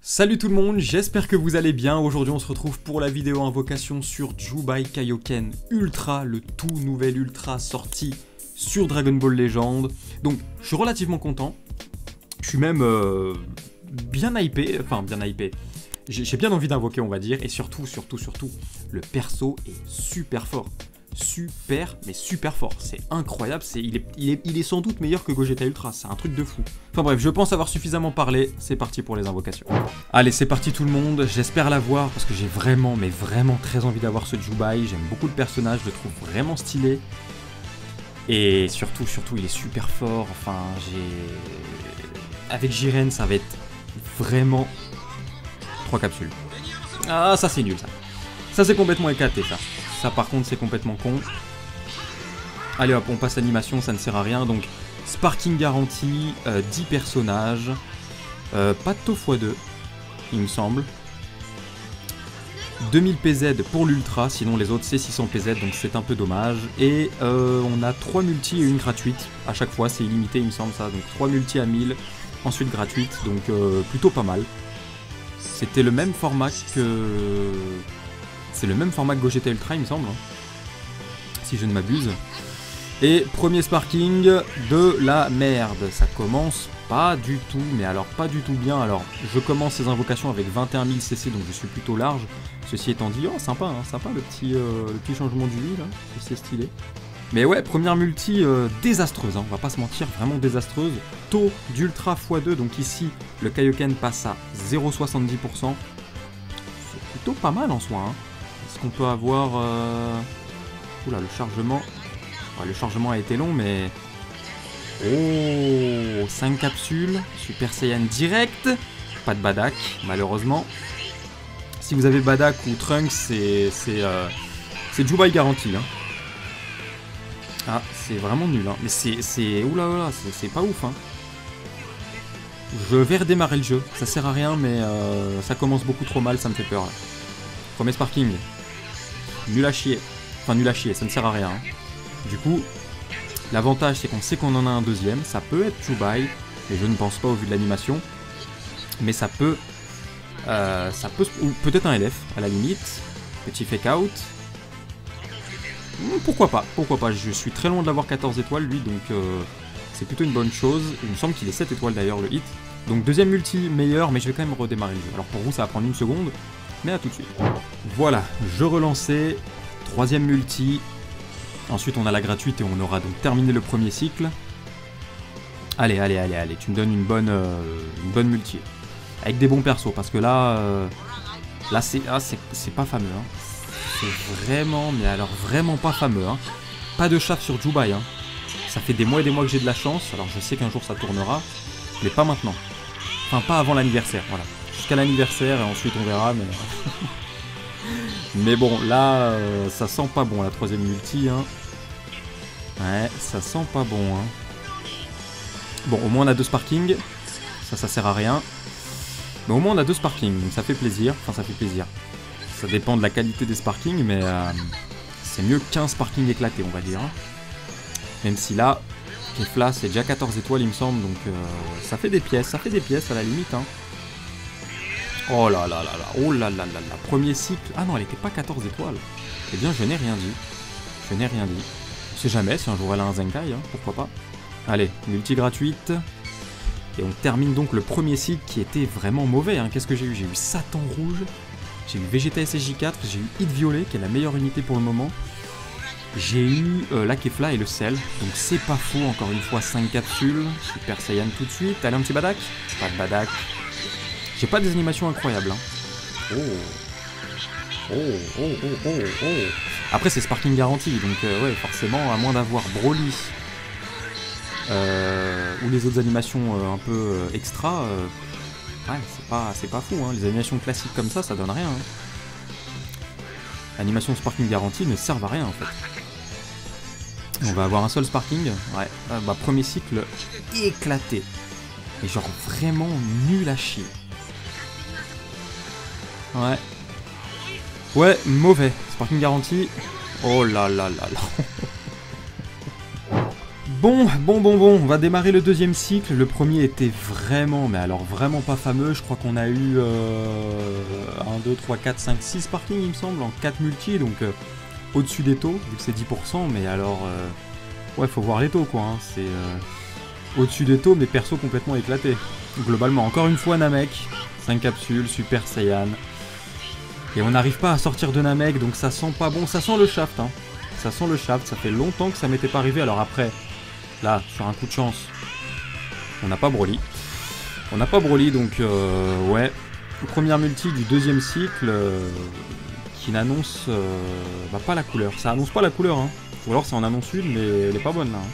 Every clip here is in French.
Salut tout le monde, j'espère que vous allez bien. Aujourd'hui on se retrouve pour la vidéo invocation sur Jubai Kaioken Ultra, le tout nouvel Ultra sorti sur Dragon Ball Legend. Donc je suis relativement content, je suis même bien hypé, j'ai bien envie d'invoquer on va dire, et surtout, le perso est super fort. Super fort, c'est incroyable, il est sans doute meilleur que Gogeta Ultra, c'est un truc de fou. Enfin bref, je pense avoir suffisamment parlé, c'est parti pour les invocations. Allez, c'est parti tout le monde, j'espère l'avoir parce que j'ai vraiment, mais vraiment très envie d'avoir ce Jubai, j'aime beaucoup le personnage, je le trouve vraiment stylé. Et surtout, il est super fort, enfin avec Jiren, ça va être vraiment 3 capsules. Ah, ça c'est nul ça. Ça c'est complètement éclaté ça. Ça par contre c'est complètement con. Allez hop, on passe l'animation, ça ne sert à rien. Donc Sparking garanti, 10 personnages. Pas de taux x2, il me semble. 2000 PZ pour l'Ultra, sinon les autres c'est 600 PZ, donc c'est un peu dommage. Et on a 3 multi et une gratuite. À chaque fois c'est illimité il me semble ça. Donc 3 multi à 1000, ensuite gratuite, donc plutôt pas mal. C'était le même format que... C'est le même format que Gogeta Ultra, il me semble, hein, si je ne m'abuse. Et premier sparking de la merde. Ça commence pas du tout, mais alors pas du tout bien. Alors, je commence ces invocations avec 21 000 CC, donc je suis plutôt large. Ceci étant dit, oh sympa, hein, sympa le petit changement du lit, là, c'est stylé. Mais ouais, première multi désastreuse, hein, on va pas se mentir, vraiment désastreuse. Taux d'Ultra x2, donc ici, le Kaioken passe à 0,70%. C'est plutôt pas mal en soi, hein. Est-ce qu'on peut avoir... Oula, le chargement... Ouais, le chargement a été long, mais... Oh, 5 capsules, Super Saiyan direct. Pas de Badak, malheureusement. Si vous avez Badak ou Trunks, c'est Jubai garanti. Hein. Ah, c'est vraiment nul. Hein. Mais c'est... Oula, c'est pas ouf. Hein. Je vais redémarrer le jeu. Ça sert à rien, mais ça commence beaucoup trop mal, ça me fait peur. Là. Premier sparking. Nul à chier. Enfin, nul à chier, ça ne sert à rien. Hein. Du coup, l'avantage, c'est qu'on sait qu'on en a un deuxième. Ça peut être Jubai, mais je ne pense pas au vu de l'animation. Mais ça peut... ou peut-être un LF, à la limite. Petit fake out. Pourquoi pas, je suis très loin de l'avoir 14 étoiles, lui, donc c'est plutôt une bonne chose. Il me semble qu'il est 7 étoiles d'ailleurs, le hit. Donc deuxième multi, meilleur, mais je vais quand même redémarrer le jeu. Alors pour vous, ça va prendre une seconde, mais à tout de suite. Voilà, je relançais. Troisième multi. Ensuite, on a la gratuite et on aura donc terminé le premier cycle. Allez, tu me donnes une bonne multi. Avec des bons persos, parce que là c'est pas fameux. Hein. C'est vraiment, mais alors vraiment pas fameux. Hein. Pas de chaff sur Jubai. Hein. Ça fait des mois et des mois que j'ai de la chance. Alors je sais qu'un jour ça tournera, mais pas maintenant. Enfin, pas avant l'anniversaire, voilà. Jusqu'à l'anniversaire et ensuite on verra, mais... Mais bon, là, ça sent pas bon, la troisième multi, hein. Ouais, ça sent pas bon, hein. Bon, au moins on a 2 sparking. Ça sert à rien. Mais au moins on a 2 sparking, donc ça fait plaisir. Enfin, ça fait plaisir. Ça dépend de la qualité des sparking, mais c'est mieux qu'un sparking éclaté, on va dire. Même si là, Kefla, c'est déjà 14 étoiles, il me semble, donc ça fait des pièces à la limite, hein. Oh là là, premier cycle... Ah non, elle était pas 14 étoiles. Eh bien, je n'ai rien dit. On sait jamais, si un jour elle a un Zenkai, hein, pourquoi pas. Allez, multi gratuite. Et on termine donc le premier cycle qui était vraiment mauvais. Hein. Qu'est-ce que j'ai eu? J'ai eu Satan rouge, j'ai eu Vegeta SSJ4, j'ai eu Hit violet, qui est la meilleure unité pour le moment. J'ai eu la Kefla et le sel, donc c'est pas faux, encore une fois 5 capsules. Super Saiyan tout de suite. Allez, un petit Badak? Pas de Badak. J'ai pas des animations incroyables. Hein. Oh. Après, c'est Sparking garanti, donc ouais, forcément, à moins d'avoir Broly ou les autres animations un peu extra, ouais, c'est pas fou. Hein. Les animations classiques comme ça donne rien. Hein. L'animation Sparking garanti ne servent à rien en fait. On va avoir un seul Sparking. Ouais, bah, premier cycle éclaté. Et genre vraiment nul à chier. Ouais, mauvais. Sparking garanti. Oh là là. Bon, on va démarrer le deuxième cycle. Le premier était vraiment, mais alors vraiment pas fameux. Je crois qu'on a eu 1, 2, 3, 4, 5, 6 parkings, il me semble, en 4 multi, donc au-dessus des taux, vu que c'est 10%, mais alors, ouais, faut voir les taux, quoi. Hein. C'est au-dessus des taux, mais perso complètement éclaté. Globalement, encore une fois, Namek, 5 capsules, Super Saiyan. Et on n'arrive pas à sortir de Namek, donc ça sent pas bon. Ça sent le shaft, hein. Ça sent le shaft, ça fait longtemps que ça m'était pas arrivé. Alors après, là, sur un coup de chance, on n'a pas Broly. On n'a pas Broly, donc ouais. Première multi du deuxième cycle qui n'annonce pas la couleur. Ça annonce pas la couleur, hein. Ou alors ça en annonce une, mais elle est pas bonne, là.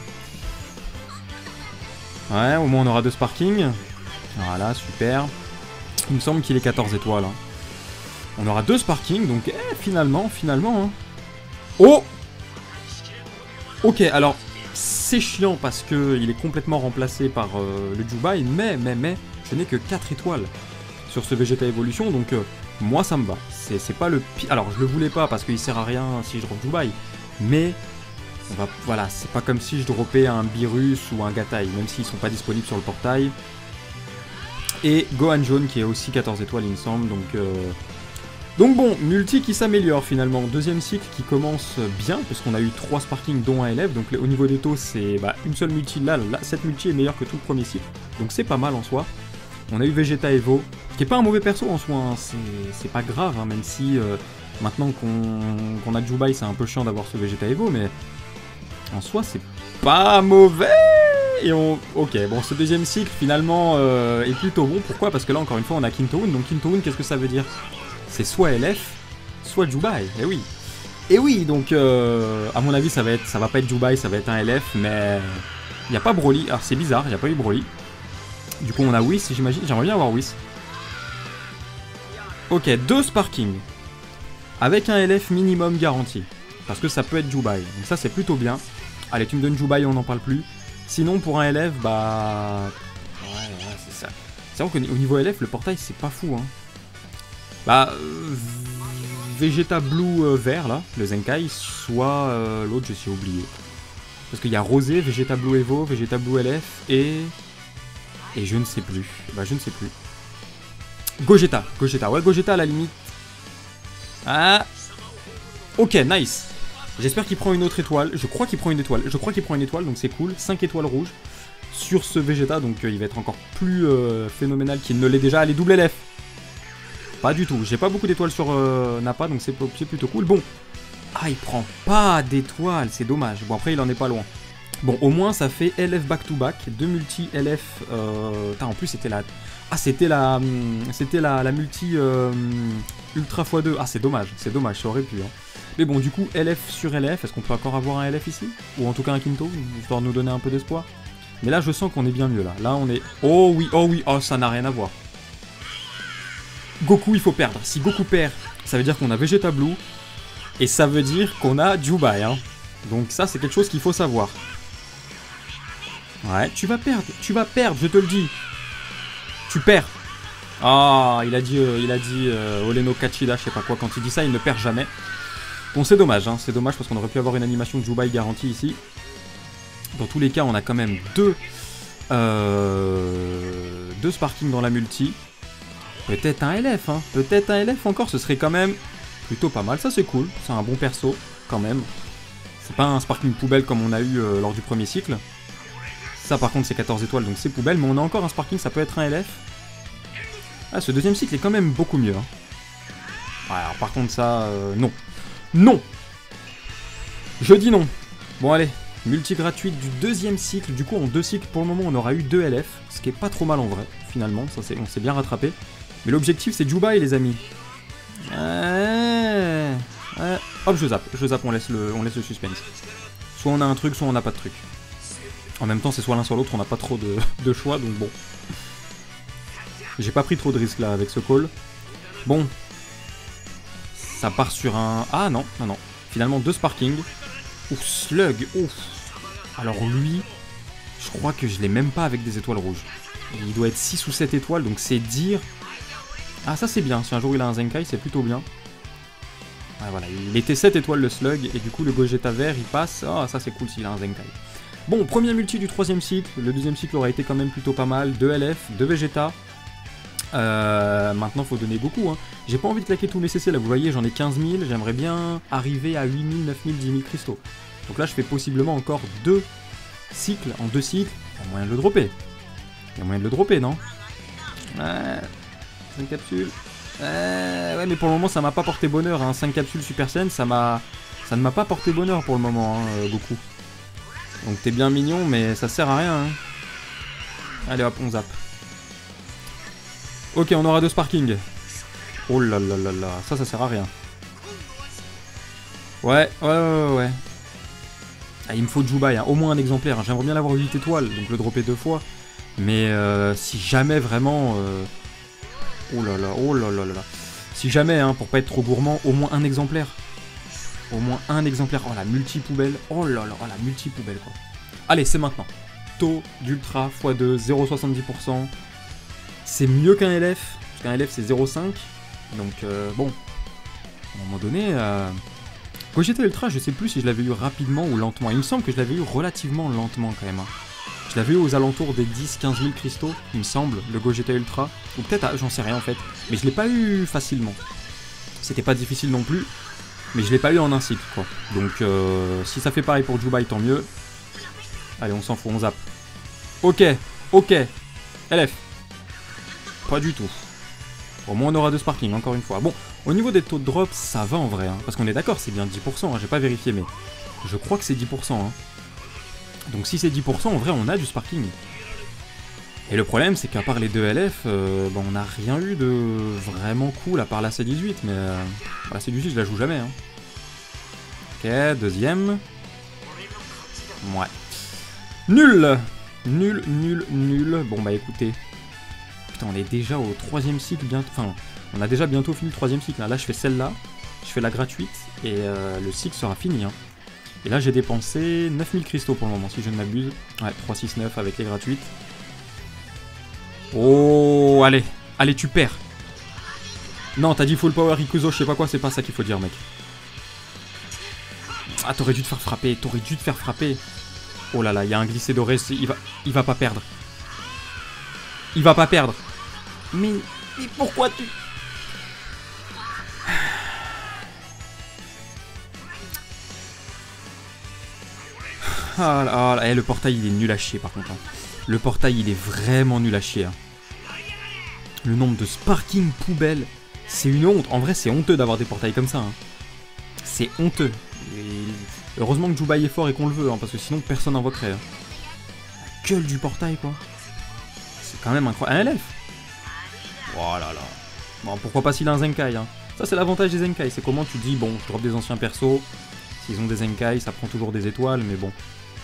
Hein. Ouais, au moins on aura 2 sparkings. Voilà, super. Il me semble qu'il est 14 étoiles. Hein. On aura 2 sparkings, donc finalement, hein. Oh! Ok, alors, c'est chiant parce qu'il est complètement remplacé par le Jubai, mais, je n'ai que 4 étoiles sur ce Vegeta Evolution, donc moi ça me va. C'est pas le pire. Alors, je le voulais pas parce qu'il sert à rien si je drop Jubai, mais voilà, c'est pas comme si je droppais un Beerus ou un Gatai, même s'ils sont pas disponibles sur le portail. Et Gohan Jaune qui est aussi 14 étoiles, il me semble, donc bon, multi qui s'améliore finalement. Deuxième cycle qui commence bien, parce qu'on a eu 3 sparkings dont un élève. Donc au niveau des taux, c'est une seule multi. Là, cette multi est meilleure que tout le premier cycle. Donc c'est pas mal en soi. On a eu Vegeta Evo, qui est pas un mauvais perso en soi. Hein. C'est pas grave, hein, même si maintenant qu'on a Jubai, c'est un peu chiant d'avoir ce Vegeta Evo. Mais en soi, c'est pas mauvais. Et ok, bon, ce deuxième cycle finalement est plutôt bon. Pourquoi? Parce que là, encore une fois, on a Kintoon. Donc Kintoon, qu'est-ce que ça veut dire? C'est soit LF, soit Jubai, et oui, donc à mon avis ça va pas être Jubai, ça va être un LF, mais il n'y a pas Broly, alors c'est bizarre, il n'y a pas eu Broly. Du coup on a Whis, j'imagine, j'aimerais bien avoir Whis. Ok, 2 sparkings, avec un LF minimum garanti, parce que ça peut être Jubai, donc ça c'est plutôt bien. Allez, tu me donnes Jubai, on n'en parle plus. Sinon pour un LF, ouais, c'est ça. C'est vrai qu'au niveau LF, le portail c'est pas fou, hein. Vegeta Blue vert là, le Zenkai, soit l'autre, j'ai oublié. Parce qu'il y a Rosé, Vegeta Blue Evo, Vegeta Blue LF et je ne sais plus. Je ne sais plus. Gogeta, ouais, Gogeta à la limite. Ah. Ok, nice. J'espère qu'il prend une autre étoile. Je crois qu'il prend une étoile. Donc c'est cool. 5 étoiles rouges sur ce Vegeta, donc il va être encore plus phénoménal qu'il ne l'est déjà. Allez, double LF. Pas du tout, j'ai pas beaucoup d'étoiles sur Nappa, donc c'est plutôt cool. Bon, il prend pas d'étoiles, c'est dommage. Bon, après il en est pas loin. Bon, au moins ça fait LF back-to-back, 2 multi LF. En plus c'était la... c'était la multi Ultra x2. C'est dommage, ça aurait pu. Hein. Mais bon, du coup, LF sur LF, est-ce qu'on peut encore avoir un LF ici? Ou en tout cas un Kinto, histoire de nous donner un peu d'espoir. Mais là je sens qu'on est bien mieux là. Là on est... Oh oui, ça n'a rien à voir. Goku, il faut perdre. Si Goku perd, ça veut dire qu'on a Vegeta Blue. Et ça veut dire qu'on a Jubai. Hein. Donc ça, c'est quelque chose qu'il faut savoir. Ouais, tu vas perdre, je te le dis. Tu perds. Il a dit Oleno Kachida, je sais pas quoi. Quand il dit ça, il ne perd jamais. Bon, c'est dommage, hein. C'est dommage parce qu'on aurait pu avoir une animation de Jubai garantie ici. Dans tous les cas, on a quand même 2 sparkings dans la multi. Peut-être un LF, hein. Peut-être un LF encore, ce serait quand même plutôt pas mal. Ça, c'est cool. C'est un bon perso, quand même. C'est pas un sparking poubelle comme on a eu lors du premier cycle. Ça, par contre, c'est 14 étoiles, donc c'est poubelle. Mais on a encore un sparking, ça peut être un LF. Ce deuxième cycle est quand même beaucoup mieux. Hein. Ouais, alors, par contre, ça... non. Non! Je dis non. Bon, allez. Multi gratuite du deuxième cycle. Du coup, en 2 cycles, pour le moment, on aura eu 2 LF. Ce qui est pas trop mal en vrai, finalement. Ça, on s'est bien rattrapé. Mais l'objectif, c'est Jubai, les amis. Hop, je zappe, on laisse le suspense. Soit on a un truc, soit on n'a pas de truc. En même temps, c'est soit l'un soit l'autre, on n'a pas trop de choix, donc bon. J'ai pas pris trop de risques là avec ce call. Bon. Ça part sur un... non. Finalement, 2 sparkings. Ouf, Slug, ouf. Alors lui, je crois que je l'ai même pas avec des étoiles rouges. Il doit être 6 ou 7 étoiles, donc c'est dire... ça c'est bien, si un jour il a un Zenkai, c'est plutôt bien. Voilà, il était 7 étoiles le Slug, et du coup le Gogeta vert il passe. Ça c'est cool s'il a un Zenkai. Bon, premier multi du troisième cycle. Le deuxième cycle aura été quand même plutôt pas mal. 2 LF, 2 Vegeta. Maintenant, faut donner Goku. Hein. J'ai pas envie de claquer tous mes CC. Là, vous voyez, j'en ai 15 000. J'aimerais bien arriver à 8 000, 9 000, 10 000 cristaux. Donc là, je fais possiblement encore 2 cycles. En 2 cycles, il y a moyen de le dropper. Il y a moyen de le dropper, non? Ouais. 5 capsules. Ouais, mais pour le moment, ça m'a pas porté bonheur. Hein. 5 capsules Super Saiyan, ça ne m'a pas porté bonheur pour le moment, hein, Goku. Donc t'es bien mignon, mais ça sert à rien. Hein. Allez hop, on zappe. Ok, on aura 2 Sparking. Oh là là là là, ça sert à rien. Ouais. Ah, il me faut Jubai, hein. Au moins un exemplaire. Hein. J'aimerais bien l'avoir 8 étoiles, donc le dropper 2 fois. Mais si jamais vraiment... Oh là là. Si jamais, hein, pour pas être trop gourmand, au moins un exemplaire. Au moins un exemplaire. Oh la multi-poubelle. Oh là là, la multi-poubelle quoi. Allez, c'est maintenant. Taux d'ultra x2, 0,70%. C'est mieux qu'un LF. Parce qu'un LF c'est 0,5. Donc bon. À un moment donné... Gogeta Ultra, je sais plus si je l'avais eu rapidement ou lentement. Il me semble que je l'avais eu relativement lentement quand même. Hein. Je l'avais eu aux alentours des 10-15 000 cristaux, il me semble, le Gogeta Ultra. Ou peut-être, j'en sais rien en fait. Mais je l'ai pas eu facilement. C'était pas difficile non plus. Mais je l'ai pas eu en un cycle quoi. Donc si ça fait pareil pour Jubai, tant mieux. Allez, on s'en fout, on zappe. Ok. LF. Pas du tout. Au moins on aura 2 Sparking, encore une fois. Bon, au niveau des taux de drop, ça va en vrai. Hein, parce qu'on est d'accord, c'est bien 10%. Hein, j'ai pas vérifié, mais je crois que c'est 10%. Hein. Donc si c'est 10%, en vrai, on a du Sparking. Et le problème, c'est qu'à part les 2 LF, on n'a rien eu de vraiment cool, à part la C18. Mais la C18, je la joue jamais. Hein. Ok, deuxième. Ouais. Nul. Bon, bah écoutez. Putain, on est déjà au 3ème cycle bientôt. Enfin, on a déjà bientôt fini le 3ème cycle. Là, je fais celle-là. Je fais la gratuite. Et le cycle sera fini. Hein. Et là, j'ai dépensé 9000 cristaux pour le moment, si je ne m'abuse. Ouais, 369 avec les gratuites. Oh, allez. Allez, tu perds. Non, t'as dit full power Rikuzo, je sais pas quoi, c'est pas ça qu'il faut dire, mec. Ah, t'aurais dû te faire frapper. Oh là là, il y a un glissé doré, il va pas perdre. Mais pourquoi tu... Ah là, le portail il est nul à chier par contre. Hein. Le portail il est vraiment nul à chier. Hein. Le nombre de Sparking poubelles, c'est une honte. En vrai c'est honteux d'avoir des portails comme ça. Hein. C'est honteux. Et heureusement que Jubai est fort et qu'on le veut, hein, parce que sinon personne n'invoquerait. Hein. La gueule du portail quoi. C'est quand même incroyable. Un LF. Oh là là. Bon, pourquoi pas s'il a un Zenkai. Hein. Ça c'est l'avantage des Zenkai. C'est comment tu dis, bon, je drop des anciens persos. S'ils ont des Zenkai, ça prend toujours des étoiles, mais bon.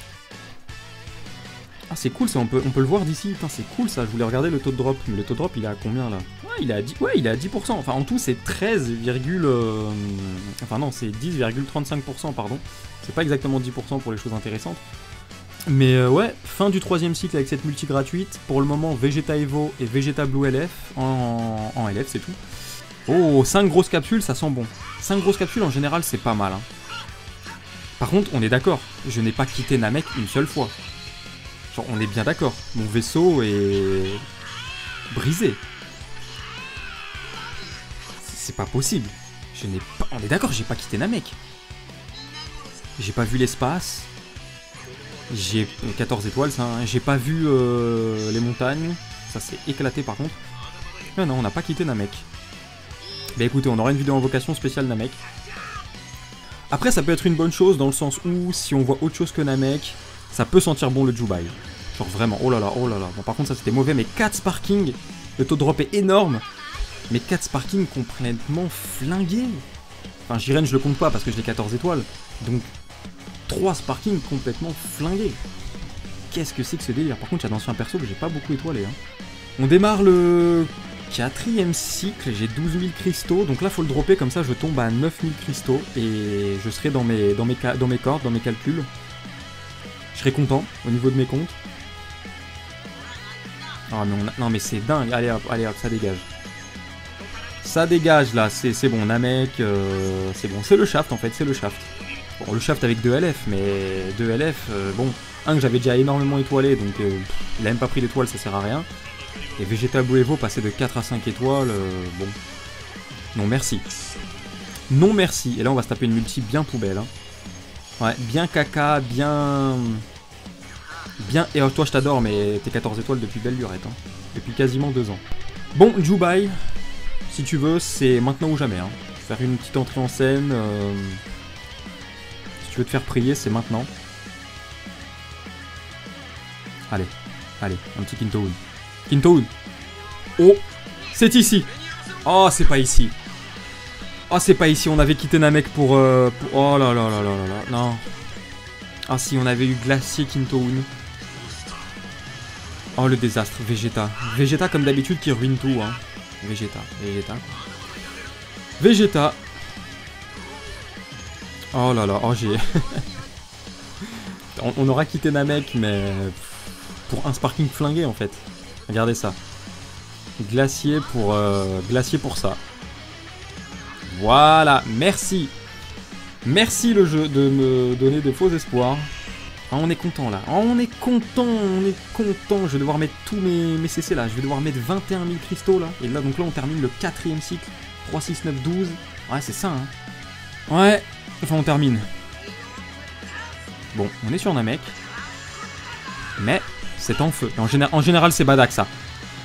Ah c'est cool ça, on peut le voir d'ici, c'est cool ça, je voulais regarder le taux de drop, mais le taux de drop il est à combien là? Ouais il est à 10%, ouais, il est à 10%, enfin en tout c'est 13, enfin non c'est 10,35% pardon, c'est pas exactement 10% pour les choses intéressantes. Mais ouais, fin du 3ème cycle avec cette multi gratuite, pour le moment Vegeta Evo et Vegeta Blue LF, en LF c'est tout. Oh, 5 grosses capsules ça sent bon, 5 grosses capsules en général c'est pas mal. Hein. Par contre on est d'accord, je n'ai pas quitté Namek une seule fois. Genre, on est bien d'accord. Mon vaisseau est... brisé. C'est pas possible. Je n'ai pas... On est d'accord, j'ai pas quitté Namek. J'ai pas vu l'espace. J'ai 14 étoiles, ça. Hein. J'ai pas vu les montagnes. Ça s'est éclaté par contre. Non, non, on n'a pas quitté Namek. Bah écoutez, on aura une vidéo invocation spéciale Namek. Après, ça peut être une bonne chose dans le sens où, si on voit autre chose que Namek... Ça peut sentir bon le Jubai. Genre vraiment, oh là là, oh là là. Bon par contre ça c'était mauvais, mais 4 Sparking. Le taux de drop est énorme. Mais 4 Sparking complètement flingués. Enfin Jiren je le compte pas parce que j'ai 14 étoiles. Donc 3 Sparking complètement flingués. Qu'est-ce que c'est que ce délire? Par contre il y a d'anciens persos que j'ai pas beaucoup étoilé. Hein. On démarre le 4ème cycle, j'ai 12 000 cristaux. Donc là faut le dropper comme ça je tombe à 9 000 cristaux. Et je serai dans mes cordes, dans mes calculs. Je serais content au niveau de mes comptes. Oh, mais non mais c'est dingue. Allez hop, ça dégage. Ça dégage là, c'est bon, Namek, c'est bon. C'est le shaft en fait, c'est le shaft. Bon, le shaft avec 2 LF, mais 2 LF, bon, Un que j'avais déjà énormément étoilé, donc il a même pas pris d'étoile, ça sert à rien. Et Vegeta Blue Evo passer de 4 à 5 étoiles, bon. Non merci. Non merci. Et là on va se taper une multi bien poubelle. Hein. Ouais, bien caca, bien... Bien... Et toi je t'adore, mais t'es 14 étoiles depuis belle lurette. Hein. Depuis quasiment 2 ans. Bon, Jubai, si tu veux, c'est maintenant ou jamais. Hein. Faire une petite entrée en scène. Si tu veux te faire prier, c'est maintenant. Allez, allez, un petit Kintoun. Kintoun. Oh, c'est ici. Oh, c'est pas ici. Oh, c'est pas ici. On avait quitté Namek pour... Oh là là là là là là. Non. Ah si, on avait eu Glacier Kintoun. Oh, le désastre. Vegeta. Vegeta, comme d'habitude, qui ruine tout. Hein. Vegeta. Vegeta. Vegeta. Oh là là. Oh, j'ai... on aura quitté Namek, mais... Pour un Sparking flingué, en fait. Regardez ça. Glacier pour ça. Voilà, merci. Merci le jeu de me donner de faux espoirs. Ah, on est content là. Ah, on est content, on est content. Je vais devoir mettre tous mes CC là. Je vais devoir mettre 21 000 cristaux là. Et là, donc là, on termine le 4e cycle. 3, 6, 9, 12. Ouais, c'est ça, hein. Ouais, enfin, on termine. Bon, on est sur Namek. Mais c'est en feu. En général, c'est Badak ça.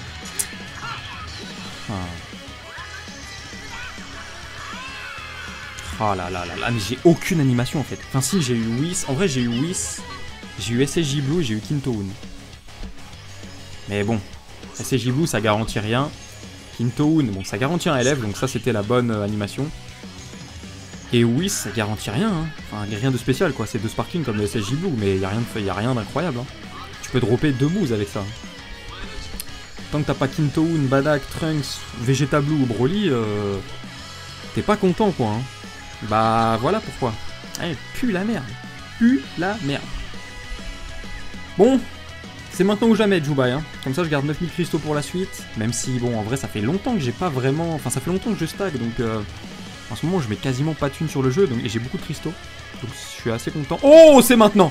Oh là là là là, mais j'ai aucune animation en fait. Enfin si, j'ai eu Whis. En vrai, j'ai eu Whis. J'ai eu SSJ Blue et j'ai eu Kintoun. Mais bon, SSJ Blue, ça garantit rien. Kintoun, bon, ça garantit un LF, donc ça c'était la bonne animation. Et Whis, ça garantit rien. Hein. Enfin, rien de spécial quoi. C'est 2 Sparking comme le SSJ Blue, mais il n'y a rien d'incroyable. Hein. Tu peux dropper 2 boosts avec ça. Tant que t'as pas Kintoun, Badak, Trunks, Vegeta Blue ou Broly, t'es pas content quoi. Hein. Bah voilà pourquoi. Eh, pue la merde. Pue la merde. Bon, c'est maintenant ou jamais Jubai. Hein. Comme ça je garde 9000 cristaux pour la suite. Même si bon en vrai ça fait longtemps que j'ai pas vraiment... Enfin ça fait longtemps que je stack donc en ce moment je mets quasiment pas de thunes sur le jeu donc... et j'ai beaucoup de cristaux. Donc je suis assez content. Oh c'est maintenant.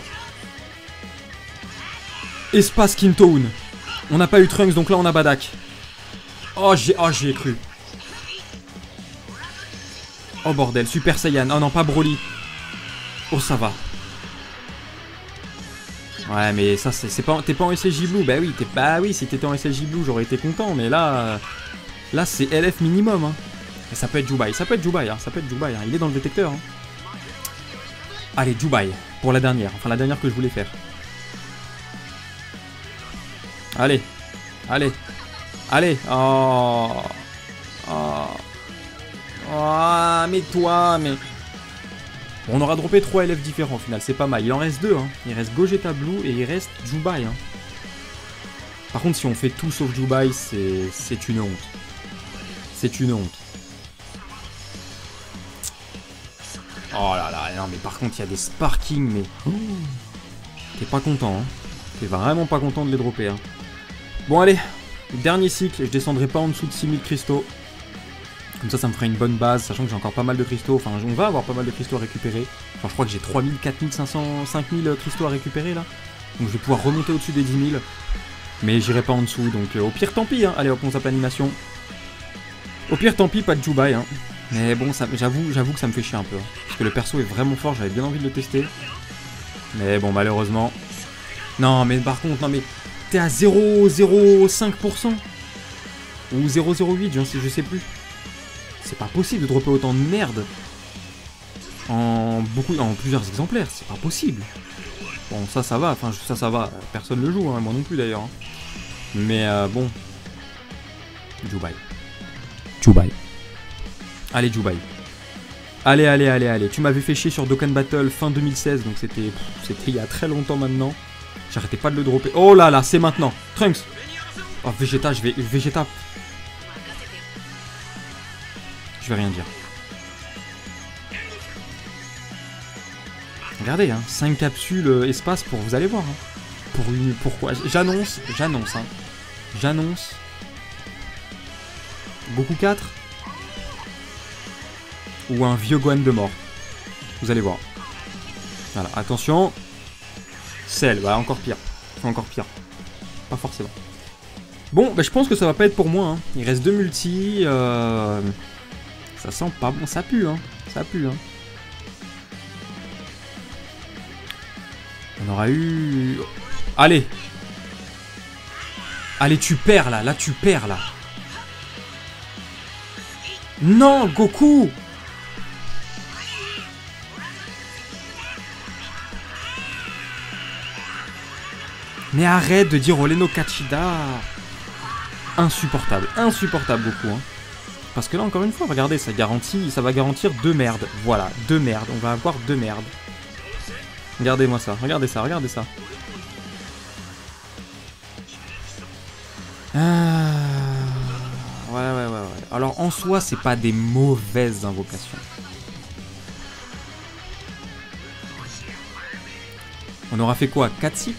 Espace Kintoun. On n'a pas eu Trunks donc là on a Badak. Oh j'y ai cru. Oh bordel, Super Saiyan. Oh non, pas Broly. Oh, ça va. Ouais, mais ça, c'est pas... T'es pas en SSJ Blue. Bah oui, si t'étais en SSJ Blue, j'aurais été content. Mais là... Là, c'est LF minimum. Hein. Et ça peut être Jubai. Ça peut être Jubai. Hein. Ça peut être Jubai. Hein. Il est dans le détecteur. Hein. Allez, Jubai. Pour la dernière. Enfin, la dernière que je voulais faire. Allez. Allez. Allez. Oh. Oh. Oh, mais toi, mais... Bon, on aura droppé 3 LF différents au final, c'est pas mal. Il en reste 2, hein. Il reste Gogeta Blue et il reste Jubai. Hein. Par contre, si on fait tout sauf Jubai, c'est une honte. C'est une honte. Oh là là, non, mais par contre, il y a des Sparking, mais... T'es pas content, hein. T'es vraiment pas content de les dropper, hein. Bon, allez. Dernier cycle, je descendrai pas en dessous de 6000 cristaux. Comme ça me fera une bonne base, sachant que j'ai encore pas mal de cristaux. Enfin, on va avoir pas mal de cristaux à récupérer. Enfin, je crois que j'ai 3000, 4500, 5000 cristaux à récupérer, là. Donc, je vais pouvoir remonter au-dessus des 10 000. Mais j'irai pas en dessous, donc au pire, tant pis, hein. Allez, hop, on zappe l'animation. Au pire, tant pis, pas de Jubai, hein. Mais bon, j'avoue que ça me fait chier un peu. Hein. Parce que le perso est vraiment fort, j'avais bien envie de le tester. Mais bon, malheureusement... Non, mais par contre, non, mais... T'es à 0,05%. Ou 0,08, je sais plus. C'est pas possible de dropper autant de merde en plusieurs exemplaires, c'est pas possible. Bon, ça va, enfin ça va, personne le joue, hein, moi non plus d'ailleurs. Hein. Mais bon. Jubai. Jubai. Allez Jubai. Allez. Tu m'avais fait chier sur Dokkan Battle fin 2016, donc c'était il y a très longtemps maintenant. J'arrêtais pas de le dropper. Oh là là, c'est maintenant. Trunks. Oh Vegeta, Vegeta. Je vais rien dire. Regardez, hein, 5 capsules espace pour... Vous allez voir. Hein, pourquoi j'annonce, hein. J'annonce. Goku 4. Ou un vieux Gohan de mort. Vous allez voir. Voilà, attention. Cell, bah encore pire. Encore pire. Pas forcément. Bon, bah je pense que ça va pas être pour moi. Hein. Il reste 2 multi. Ça sent pas bon. Ça pue, hein. Ça pue, hein. On aura eu... Allez. Allez, tu perds, là. Là, tu perds, là. Non, Goku! Mais arrête de dire Oleno Kachida. Insupportable. Insupportable, Goku. Hein. Parce que là, encore une fois, regardez, ça va garantir 2 merdes. Voilà, 2 merdes. On va avoir 2 merdes. Regardez-moi ça. Regardez ça, regardez ça. Ouais. Alors, en soi, c'est pas des mauvaises invocations. On aura fait quoi? 4 cycles?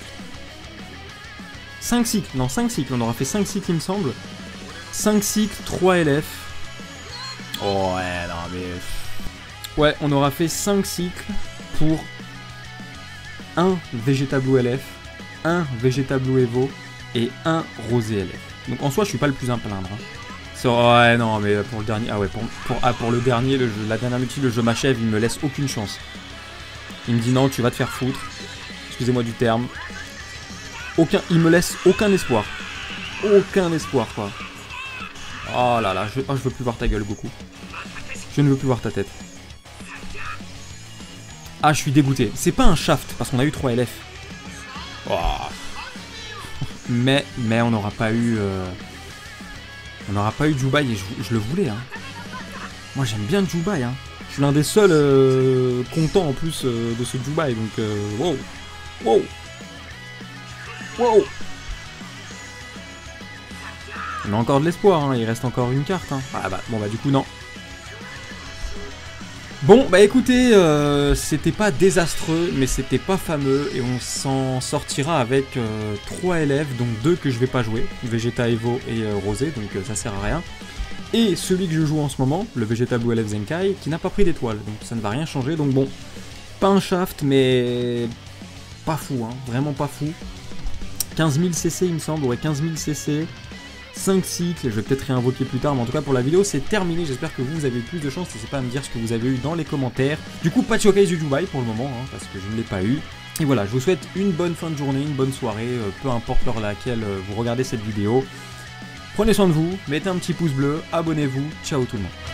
5 cycles, non 5 cycles, on aura fait 5 cycles il me semble. 5 cycles, 3 LF. Oh ouais, non mais... Ouais, on aura fait 5 cycles pour 1 Vegeta Blue LF, 1 Vegeta Blue Evo et 1 Rosé LF. Donc en soi je suis pas le plus à plaindre. Hein. Ouais non mais pour le dernier... Ah ouais, pour le dernier, la dernière multi, le jeu m'achève, il me laisse aucune chance. Il me dit non, tu vas te faire foutre. Excusez-moi du terme. Il me laisse aucun espoir. Aucun espoir, quoi. Oh là là, je veux plus voir ta gueule, Goku. Je ne veux plus voir ta tête. Ah, je suis dégoûté. C'est pas un shaft, parce qu'on a eu 3 LF. Oh. Mais on n'aura pas eu... On n'aura pas eu Jubai, et je le voulais, hein. Moi, j'aime bien Jubai, hein. Je suis l'un des seuls contents, en plus, de ce Jubai, donc... wow. Wow. Wow. On a encore de l'espoir, hein. Il reste encore une carte. Hein. Ah bah, bon bah du coup non. Bon bah écoutez, c'était pas désastreux, mais c'était pas fameux, et on s'en sortira avec 3 élèves, donc 2 que je vais pas jouer, Vegeta Evo et Rosé, donc ça sert à rien. Et celui que je joue en ce moment, le Vegeta Blue LF Zenkai, qui n'a pas pris d'étoile, donc ça ne va rien changer, donc bon, pas un shaft, mais pas fou, hein, vraiment pas fou. 15 000 CC il me semble, ouais 15 000 CC, 5 cycles, je vais peut-être réinvoquer plus tard, mais en tout cas pour la vidéo c'est terminé, j'espère que vous avez eu plus de chance, n'hésitez pas à me dire ce que vous avez eu dans les commentaires. Du coup pas de showcase du Jubai pour le moment, hein, parce que je ne l'ai pas eu. Et voilà, je vous souhaite une bonne fin de journée, une bonne soirée, peu importe l'heure à laquelle vous regardez cette vidéo. Prenez soin de vous, mettez un petit pouce bleu, abonnez-vous, ciao tout le monde.